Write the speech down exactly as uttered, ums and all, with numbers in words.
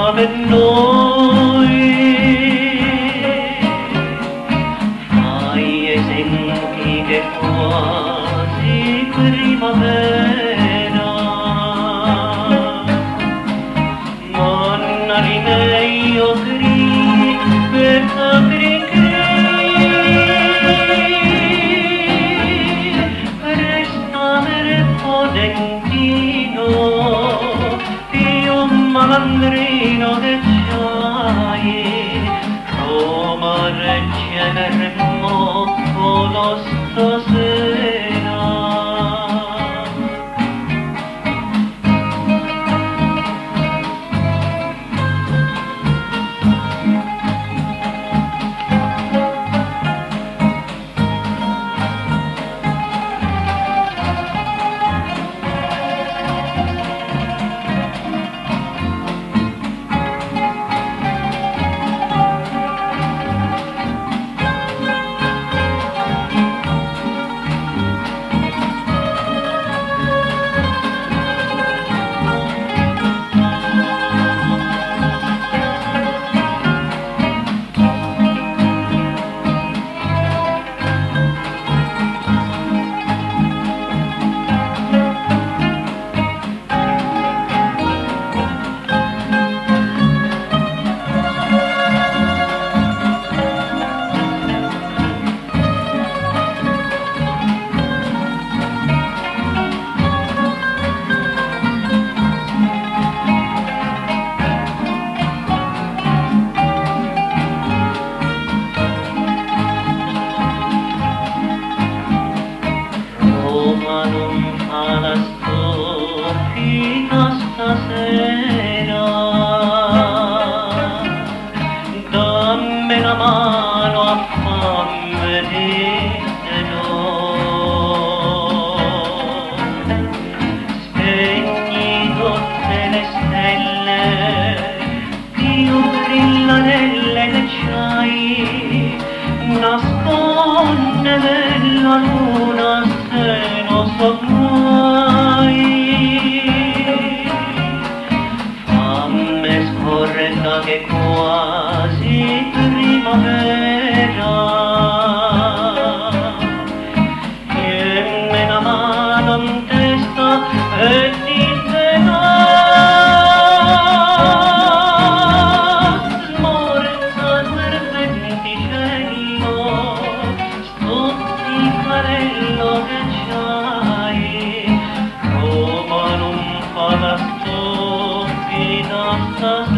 per noi. Fai esempi che quasi primavera, mannari meglio gri per sapere che resta per potentino, io malandrino che c'hai, Roma regge per moccolo stasera. Non fa la stofina stasera, dammi la mano a fammi dire no, spegni tutte le stelle più brillanelle che c'hai, nasconde nella luna se non so mai. Fammi scorrere che quasi primavera, tienmi la mano in testa e dite no. Smorza quel venticello, stuzzicarello che c'hai, Roma non fa la stupida stasera.